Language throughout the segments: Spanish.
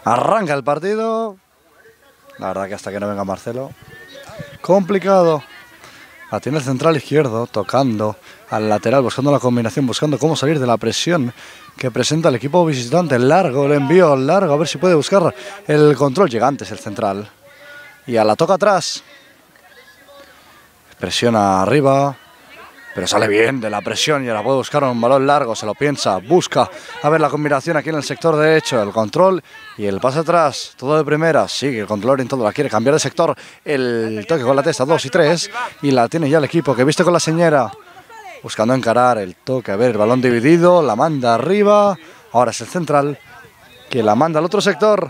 Arranca el partido. La verdad que hasta que no venga Marcelo. Complicado. La tiene el central izquierdo, tocando al lateral, buscando la combinación, buscando cómo salir de la presión que presenta el equipo visitante. Largo, el envío largo, a ver si puede buscar el control. Llega antes el central. Y a la toca atrás. Presiona arriba, pero sale bien de la presión y ahora puede buscar un balón largo, se lo piensa, busca a ver la combinación aquí en el sector derecho, el control y el pase atrás, todo de primera, sigue el control en todo, la quiere cambiar de sector, el toque con la testa, 2 y 3, y la tiene ya el equipo que viste con la señora, buscando encarar el toque, a ver, el balón dividido, la manda arriba, ahora es el central, que la manda al otro sector.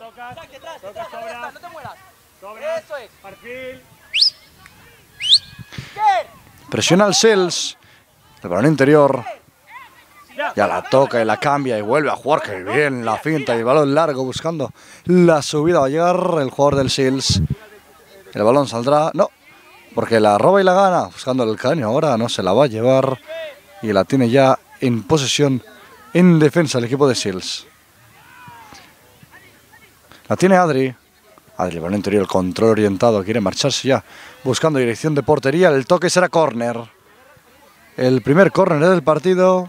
Presiona al Sils, el balón interior, ya la toca y la cambia y vuelve a jugar, que bien la finta y el balón largo buscando la subida, va a llegar el jugador del Sils, el balón saldrá, no, porque la roba y la gana, buscando el caño ahora, no se la va a llevar y la tiene ya en posesión, en defensa el equipo de Sils. La tiene Adri, el balón interior, el control orientado, quiere marcharse ya, buscando dirección de portería, el toque será córner. El primer córner del partido.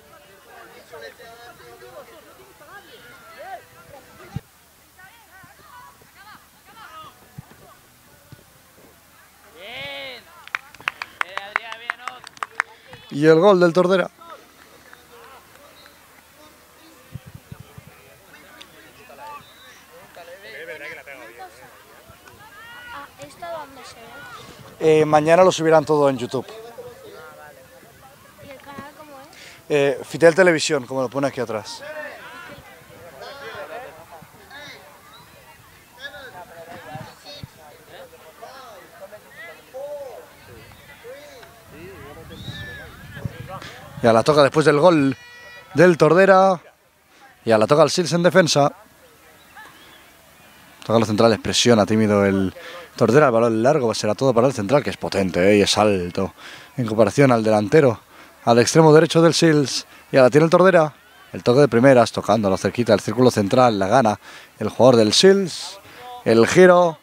Y el gol del Tordera. Mañana lo subirán todo en YouTube. ¿Y el canal cómo es? Fitel Televisión, como lo pone aquí atrás. Ya la toca después del gol del Tordera. Ya la toca el Sils en defensa. Toca los centrales, presiona tímido el Tordera, el balón largo, será todo para el central, que es potente y es alto en comparación al delantero, al extremo derecho del Sils. Y ahora tiene el Tordera, el toque de primeras, tocándolo cerquita, el círculo central, la gana el jugador del Sils, el giro.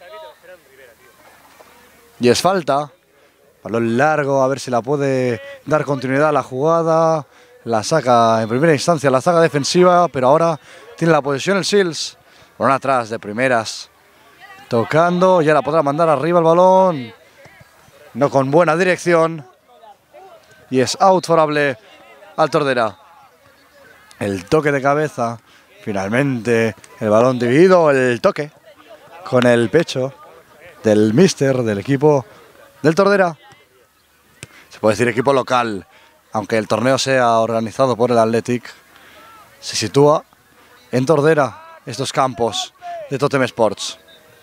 Y es falta, balón largo, a ver si la puede dar continuidad a la jugada. La saca en primera instancia, la saca defensiva, pero ahora tiene la posesión el Sils. Balón atrás de primeras, tocando, ya la podrá mandar arriba el balón, no con buena dirección, y es out favorable al Tordera. El toque de cabeza, finalmente el balón dividido, el toque con el pecho del míster del equipo del Tordera. Se puede decir equipo local, aunque el torneo sea organizado por el Athletic, se sitúa en Tordera. Estos campos de Totem Sports.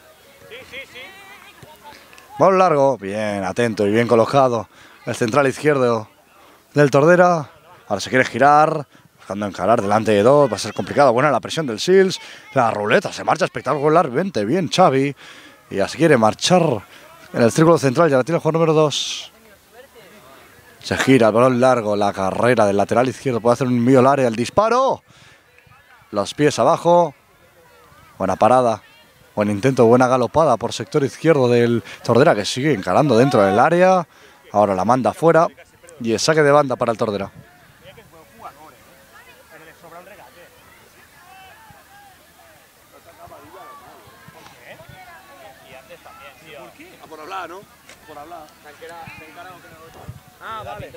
Balón largo, bien atento y bien colocado. El central izquierdo del Tordera. Ahora se quiere girar, buscando encarar delante de dos. Va a ser complicado. Buena la presión del Sils. La ruleta se marcha espectacularmente bien Xavi. Y ya se quiere marchar en el círculo central. Ya la tiene el jugador número 2. Se gira el balón largo. La carrera del lateral izquierdo. Puede hacer un envío al área. El disparo. Los pies abajo. Buena parada, buen intento, buena galopada por sector izquierdo del Tordera, que sigue encarando dentro del área. Ahora la manda afuera y el saque de banda para el Tordera. Por hablar, ¿no? Por hablar. Ah, vale.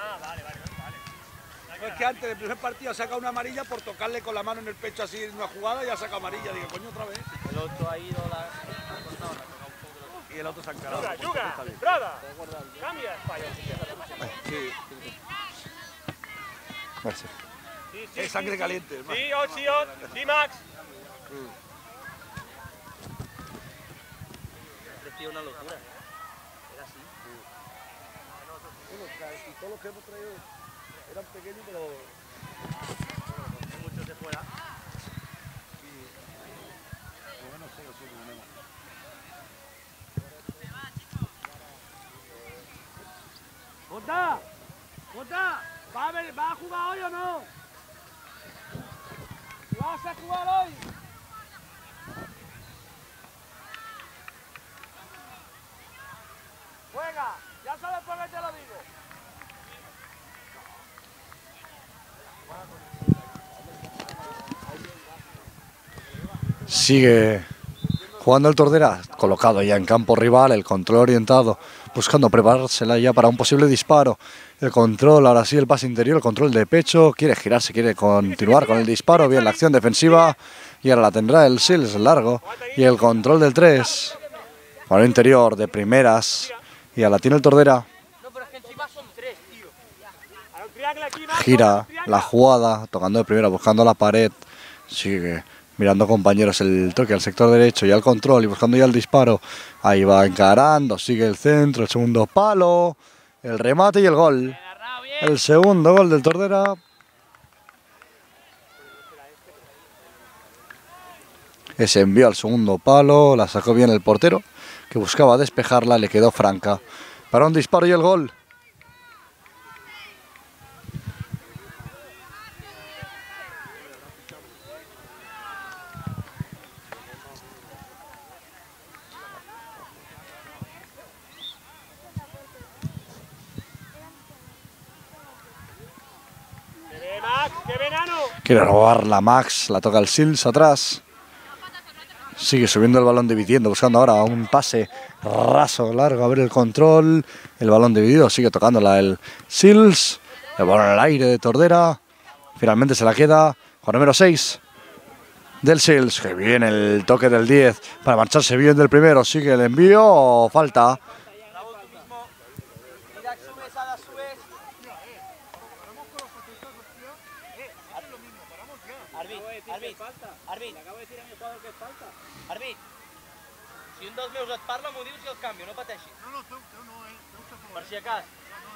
Es que antes del primer partido ha sacado una amarilla por tocarle con la mano en el pecho así en una jugada y ha sacado amarilla. Digo, coño, otra vez. El otro ha ido Y el otro se ha encarado. Juga, Prada, cambia, fallo. Sí. Gracias. Es sangre caliente, hermano. Sí, sí, Max. parecía una locura. Era así. Bueno, casi todos los que hemos traído eran pequeños, pero Hay muchos de fuera. bueno, sí, lo tenemos. ¡Jota! ¡Jota! ¿Va a jugar hoy o no? ¿Vas a jugar hoy? Sigue jugando el Tordera, colocado ya en campo rival, el control orientado, buscando preparársela ya para un posible disparo. El control, ahora sí el pase interior, el control de pecho, quiere girarse, quiere continuar con el disparo, bien la acción defensiva y ahora la tendrá el Sils largo y el control del 3. Balón interior de primeras y ahora la tiene el Tordera. Gira la jugada, tocando de primera, buscando la pared, sigue mirando compañeros el toque al sector derecho y al control y buscando ya el disparo. Ahí va encarando, sigue el centro, el segundo palo, el remate y el gol. El segundo gol del Tordera. Ese envío al segundo palo, la sacó bien el portero, que buscaba despejarla, le quedó franca. Para un disparo y el gol. Quiere robar la Max, la toca el Sils atrás. Sigue subiendo el balón dividiendo, buscando ahora un pase raso, largo, a ver el control. El balón dividido, sigue tocándola el Sils. El balón al aire de Tordera. Finalmente se la queda con número 6 del Sils. Que viene el toque del 10 para marcharse bien del primero. Sigue el envío, falta. Arbit, si un dels meus et parla, m'ho dius i el canvio, no pateixis. No, teu no, per si acas.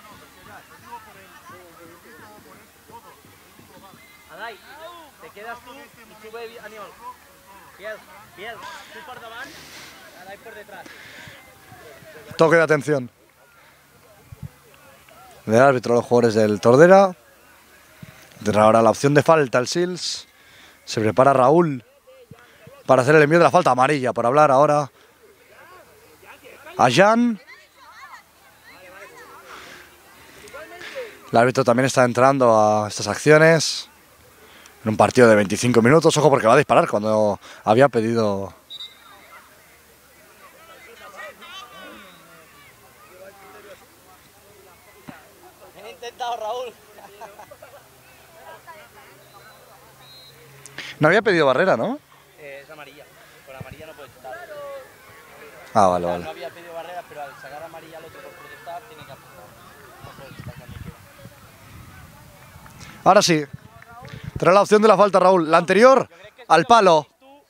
Adai, te quedas tú y sube Aniol. Biel, tú por davant, Adai por detrás. Toque de atención del árbitro a los jugadores del Tordera. Tendrá ahora la opción de falta el Sils. Se prepara Raúl para hacer el envío de la falta amarilla, por hablar ahora a Jan. El árbitro también está entrando a estas acciones en un partido de 25 minutos. Ojo porque va a disparar cuando había pedido. He intentado, Raúl. No había pedido barrera, ¿no? Es amarilla. Con amarilla no puede chutar. Ah, vale. No había pedido barrera, pero al sacar amarilla al otro por protestar, tiene que apuntar. No puede chutar cuando quiera. Ahora sí. Trae la opción de la falta, Raúl. La anterior, al palo.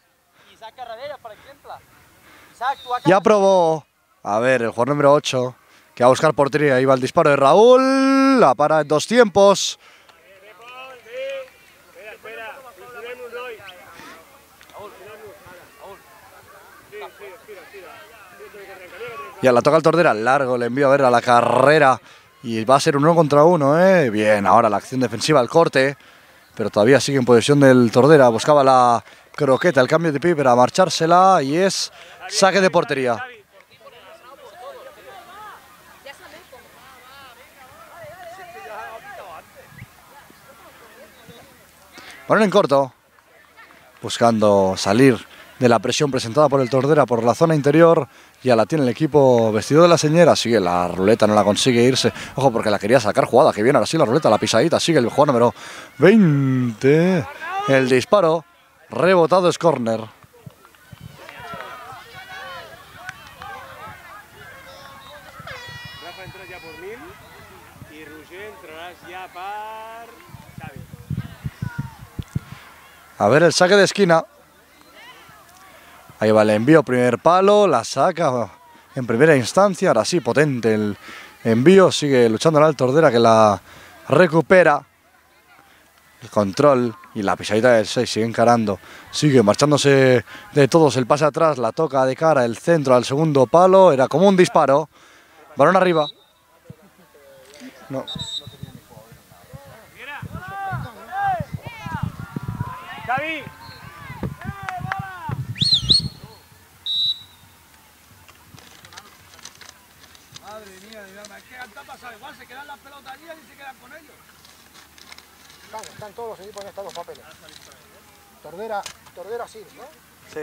Ya probó. A ver, el jugador número 8, que va a buscar portería. Ahí va el disparo de Raúl. La para en 2 tiempos. Ya la toca el Tordera, largo, le envío a ver a la carrera. Y va a ser un 1 contra 1, ¿eh? Bien, ahora la acción defensiva, el corte. Pero todavía sigue en posesión del Tordera. Buscaba la croqueta, el cambio de pie para marchársela. Y es saque de portería. Balón en corto. Buscando salir de la presión presentada por el Tordera por la zona interior. Ya la tiene el equipo vestido de la señera. Sigue la ruleta, no la consigue irse. Ojo porque la quería sacar jugada. Que viene ahora sí la ruleta, la pisadita. Sigue el jugador número 20. El disparo rebotado es córner. Rafa entras ya por 1000 y Roger entrarás ya para Xavi. A ver el saque de esquina. Ahí va el envío, primer palo, la saca en primera instancia. Ahora sí, potente el envío. Sigue luchando el Tordera que la recupera. El control y la pisadita del 6 sigue encarando. Sigue marchándose de todos el pase atrás. La toca de cara, el centro al segundo palo. Era como un disparo. Balón arriba. No. Xavi. Madre mía, es que han pasado igual, se quedan las pelotas allí y se quedan con ellos. Están todos los equipos en estos papeles. Tordera sí, ¿no? Sí.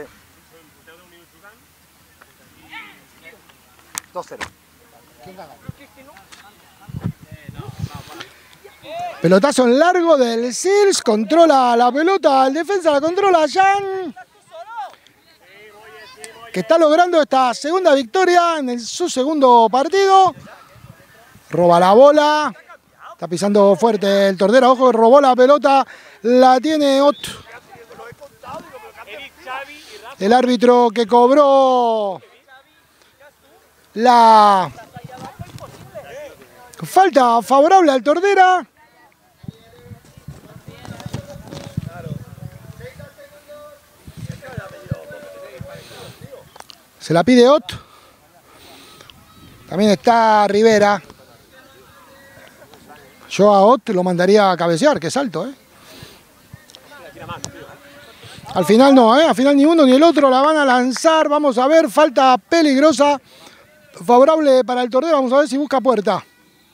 2-0. Pelotazo en largo del Sils, controla la pelota, el defensa la controla Jan, que está logrando esta segunda victoria en su segundo partido. Roba la bola, está pisando fuerte el Tordera, ojo que robó la pelota, la tiene Ott. El árbitro que cobró la falta favorable al Tordera. Se la pide Ott. También está Rivera. Yo a Ott lo mandaría a cabecear, que es alto, Al final no, Al final ni uno ni el otro la van a lanzar. Vamos a ver, falta peligrosa. Favorable para el Tordera. Vamos a ver si busca puerta.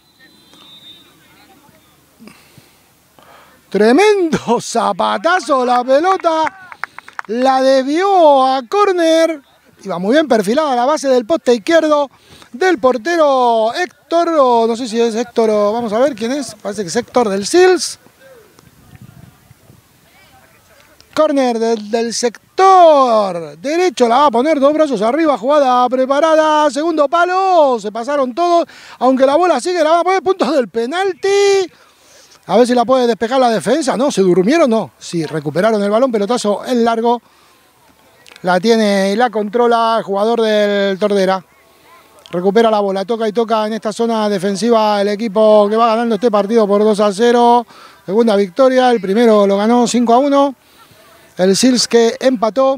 Tremendo zapatazo la pelota. La desvió a córner. Iba muy bien perfilada a la base del poste izquierdo del portero Héctor, o no sé si es Héctor o vamos a ver quién es, parece que es Héctor del Sils. Córner del sector derecho, la va a poner, 2 brazos arriba, jugada preparada, segundo palo, se pasaron todos, aunque la bola sigue, la van a poner puntos del penalti. A ver si la puede despejar la defensa, no, se durmieron, no, sí, recuperaron el balón, pelotazo en largo. La tiene y la controla el jugador del Tordera. Recupera la bola, toca y toca en esta zona defensiva el equipo que va ganando este partido por 2-0. Segunda victoria, el primero lo ganó 5-1. El Sils que empató.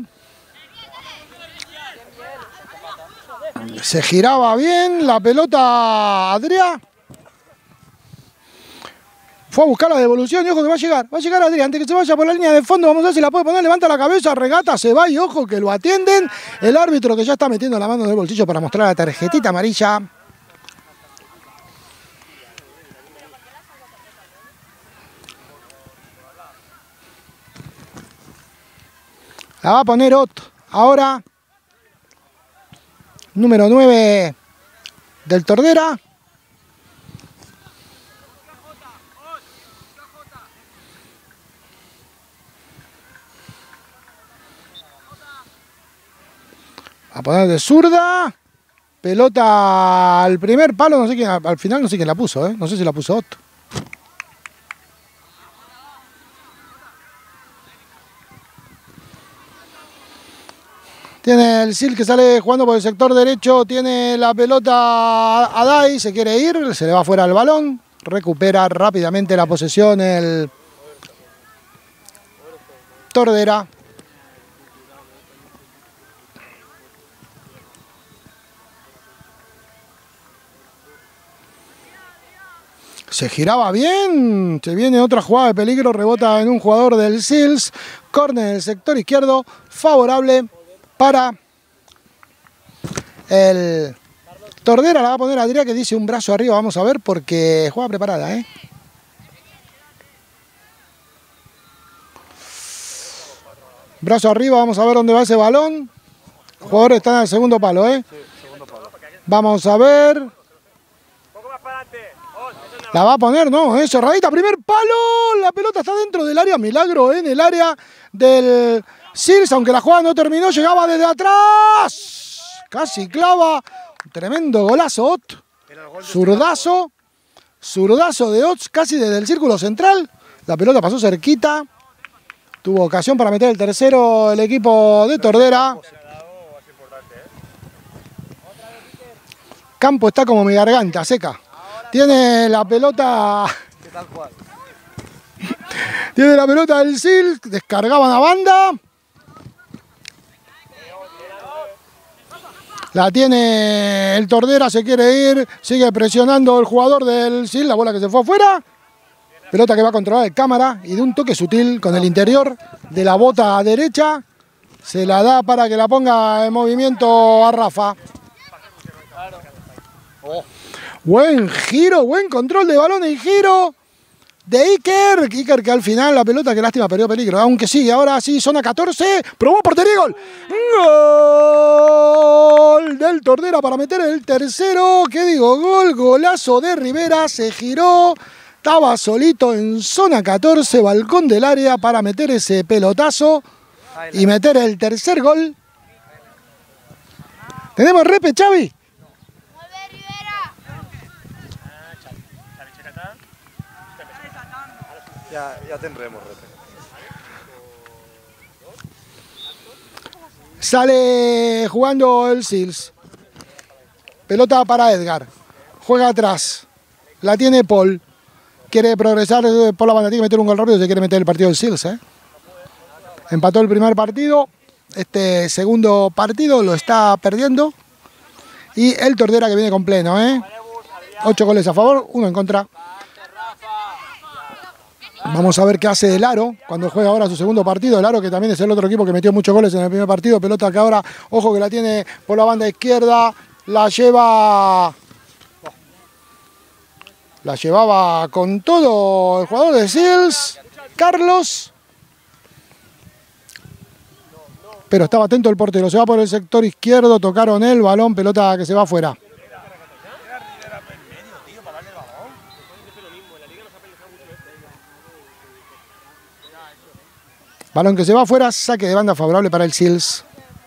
Se giraba bien la pelota Adrià. Fue a buscar la devolución y ojo que va a llegar Adrià, antes que se vaya por la línea de fondo, vamos a ver si la puede poner, levanta la cabeza, regata, se va y ojo que lo atienden. El árbitro que ya está metiendo la mano en el bolsillo para mostrar la tarjetita amarilla. La va a poner Ott. Ahora, número 9 del Tordera. A poner de zurda. Pelota al primer palo, no sé quién, al final no sé quién la puso, no sé si la puso Ott. Tiene el Sil que sale jugando por el sector derecho, tiene la pelota Adai, se quiere ir, se le va fuera el balón, recupera rápidamente la posesión el Tordera. Se giraba bien, se viene otra jugada de peligro, rebota en un jugador del Sils, córner del sector izquierdo, favorable para el Tordera, la va a poner Adrià que dice un brazo arriba, vamos a ver porque juega preparada, Brazo arriba, vamos a ver dónde va ese balón. El jugador está en el segundo palo, Sí, segundo palo. Vamos a ver. La va a poner, no, cerradita, primer palo, la pelota está dentro del área, milagro en el área del Sils, aunque la jugada no terminó, llegaba desde atrás, casi clava, tremendo golazo Ott, zurdazo de Ott, casi desde el círculo central, la pelota pasó cerquita, tuvo ocasión para meter el tercero el equipo de Tordera. Campo está como mi garganta, seca. Tiene la pelota. Tiene la pelota del Sils. Descargaban a banda. La tiene el Tordera, se quiere ir. Sigue presionando el jugador del Sils. La bola que se fue afuera. Pelota que va a controlar el cámara. Y de un toque sutil con el interior de la bota derecha. Se la da para que la ponga en movimiento a Rafa. Buen giro, buen control de balón y giro. de Iker. Iker que al final la pelota, qué lástima, perdió peligro. Aunque sí, ahora sí, zona 14. Probó portería y gol. Gol del Tordera para meter el tercero. ¿Qué digo? Gol, golazo de Rivera. Se giró. Estaba solito en zona 14, balcón del área para meter ese pelotazo y meter el tercer gol. ¿Tenemos repe, Xavi? Ya tendremos repe. Sale jugando el Sils. Pelota para Edgar. Juega atrás. La tiene Paul. Quiere progresar por la banda. Tiene que meter un gol rápido. Se quiere meter el partido del Sils. Empató el primer partido. Este segundo partido lo está perdiendo. Y el Tordera que viene con pleno. 8 goles a favor, 1 en contra. Vamos a ver qué hace el Aro cuando juega ahora su segundo partido. El Aro que también es el otro equipo que metió muchos goles en el primer partido. Pelota que ahora, ojo que la tiene por la banda izquierda. La llevaba con todo el jugador de Sils, Carlos. Pero estaba atento el portero. Se va por el sector izquierdo. Tocaron el balón. Pelota que se va afuera. Balón que se va afuera, saque de banda favorable para el Sils.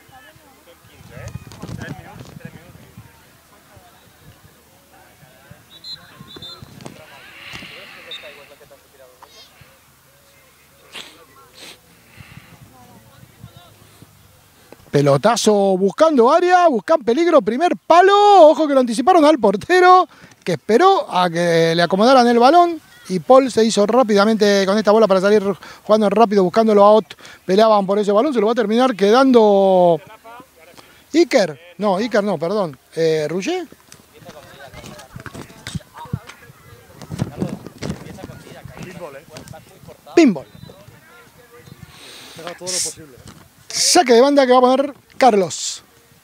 Pelotazo buscando área, buscan peligro, primer palo. Ojo que lo anticiparon al portero, que esperó a que le acomodaran el balón. Y Paul se hizo rápidamente con esta bola para salir jugando rápido, buscándolo out. Peleaban por ese balón, se lo va a terminar quedando Iker. No, Iker no, perdón. ¿Rouget? Pinball. Todo lo posible. Saque de banda que va a poner Carlos.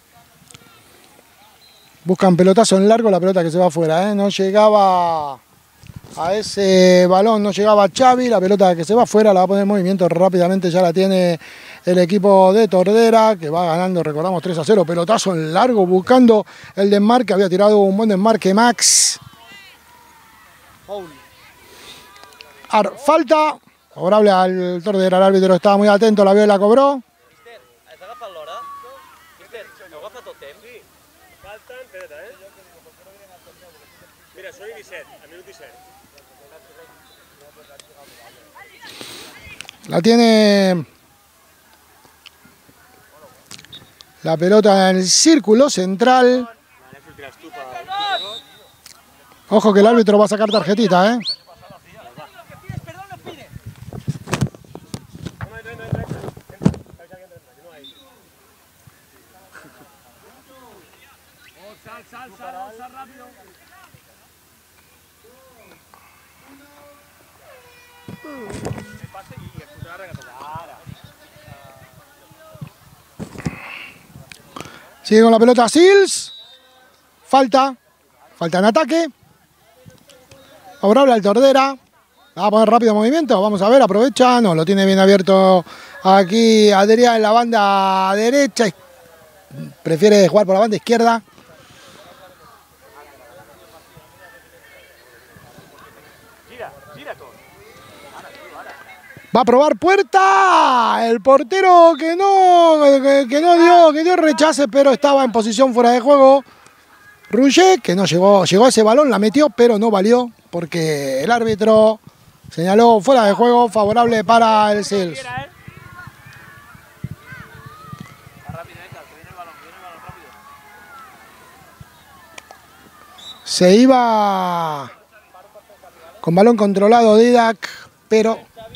Buscan pelotazo en largo, la pelota que se va afuera. No llegaba a ese balón, no llegaba Xavi, la pelota que se va afuera la va a poner en movimiento rápidamente, ya la tiene el equipo de Tordera, que va ganando, recordamos, 3-0, pelotazo en largo, buscando el desmarque, había tirado un buen desmarque Max. Falta, favorable al Tordera, el árbitro estaba muy atento, la vio y la cobró. Mira, soy 17, a minut 17. La tiene la pelota en el círculo central. Ojo que el árbitro va a sacar tarjetita, Sal rápido. Sigue con la pelota Sils. Falta en ataque. Favorable al Tordera. Va a poner rápido movimiento. Vamos a ver, aprovecha. No, lo tiene bien abierto aquí Adrián en la banda derecha. Prefiere jugar por la banda izquierda. Va a probar Puerta. El portero que dio rechace, pero estaba en posición fuera de juego. Rouget, que no llegó a ese balón, la metió, pero no valió, porque el árbitro señaló fuera de juego, favorable para el Sils. Se iba con balón controlado Didac, pero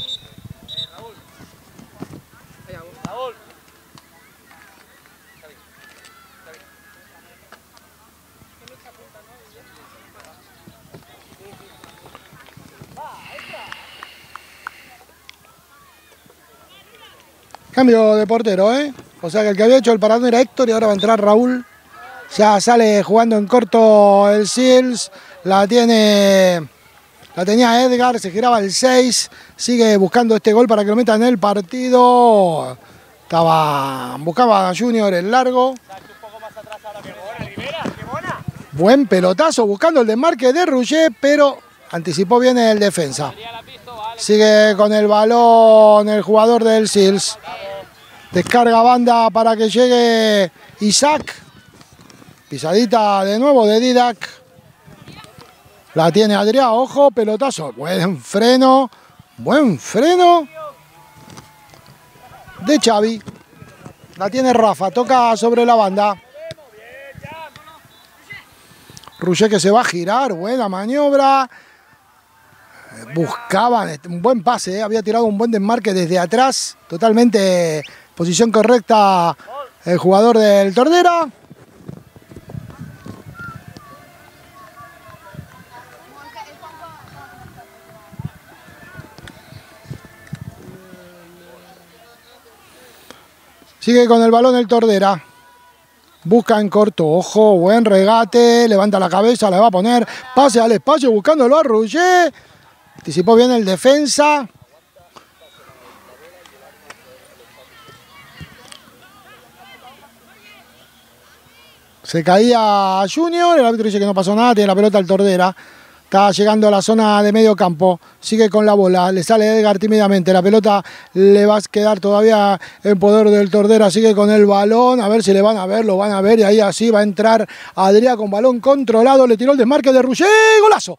cambio de portero, O sea que el que había hecho el paradón era Héctor y ahora va a entrar Raúl. Ya sale jugando en corto el Sils. La tiene La tenía Edgar, se giraba el 6. Sigue buscando este gol para que lo meta en el partido. Buscaba a Junior el largo. Buen pelotazo buscando el desmarque de Rouget, pero anticipó bien el defensa. Sigue con el balón el jugador del Sils. Descarga banda para que llegue Isaac. Pisadita de nuevo de Didac. La tiene Adrià, ojo, pelotazo. Buen freno de Xavi. La tiene Rafa, toca sobre la banda. Rouget que se va a girar, buena maniobra. Buscaban un buen pase, había tirado un buen desmarque desde atrás. Totalmente posición correcta el jugador del Tordera. Sigue con el balón el Tordera. Busca en corto, ojo, buen regate, levanta la cabeza, le va a poner, pase al espacio buscándolo a Rouget. Anticipó bien el defensa. Se caía Junior, el árbitro dice que no pasó nada, tiene la pelota el Tordera. Está llegando a la zona de medio campo, sigue con la bola, le sale Edgar tímidamente, la pelota le va a quedar todavía en poder del Tordera, sigue con el balón, a ver si le van a ver, lo van a ver, y ahí así va a entrar Adrià con balón controlado, le tiró el desmarque de Rouget, golazo,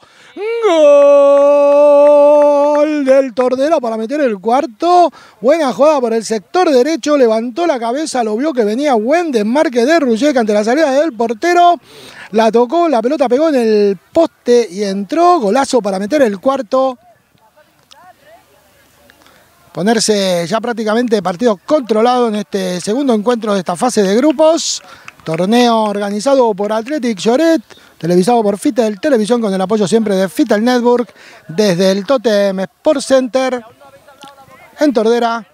gol del Tordera para meter el cuarto, buena jugada por el sector derecho, levantó la cabeza, lo vio que venía, buen desmarque de Rouget ante la salida del portero. La tocó, la pelota pegó en el poste y entró. Golazo para meter el cuarto. Ponerse ya prácticamente partido controlado en este segundo encuentro de esta fase de grupos. Torneo organizado por Athletic Lloret, televisado por Fitel Televisión con el apoyo siempre de Fitel Network desde el Totem Sport Center en Tordera.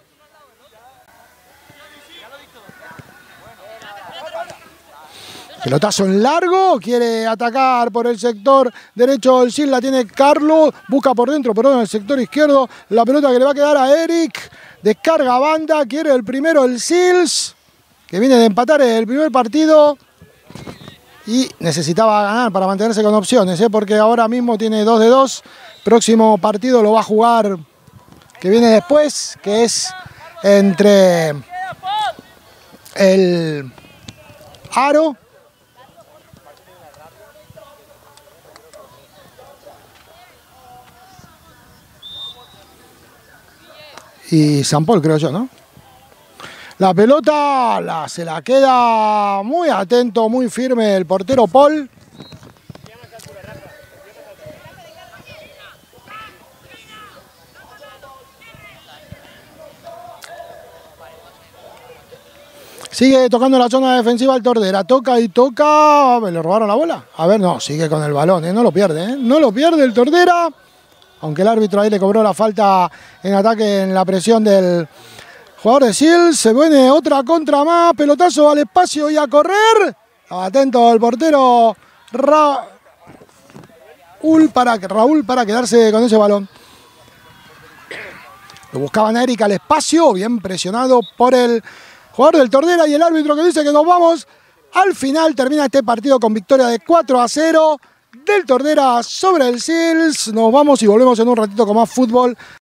Pelotazo en largo, quiere atacar por el sector derecho, el Sils la tiene Carlos, busca por dentro, perdón, en el sector izquierdo, la pelota que le va a quedar a Eric, descarga banda, quiere el primero el Sils, que viene de empatar el primer partido y necesitaba ganar para mantenerse con opciones, porque ahora mismo tiene 2 de 2, próximo partido lo va a jugar, que viene después, que es entre el Aro y San Paul, creo yo, ¿no? La pelota se la queda muy atento, muy firme el portero Paul. Sigue tocando la zona defensiva el Tordera, toca y toca, ¿le robaron la bola? A ver, no, sigue con el balón, no lo pierde, no lo pierde el Tordera. Aunque el árbitro ahí le cobró la falta en ataque en la presión del jugador de Sils. Se viene otra contra más, pelotazo al espacio y a correr. Atento el portero Raúl para quedarse con ese balón. Lo buscaban a Eric al espacio, bien presionado por el jugador del Tordera y el árbitro que dice que nos vamos. Al final termina este partido con victoria de 4-0. Del Tordera sobre el Sils. Nos vamos y volvemos en un ratito con más fútbol.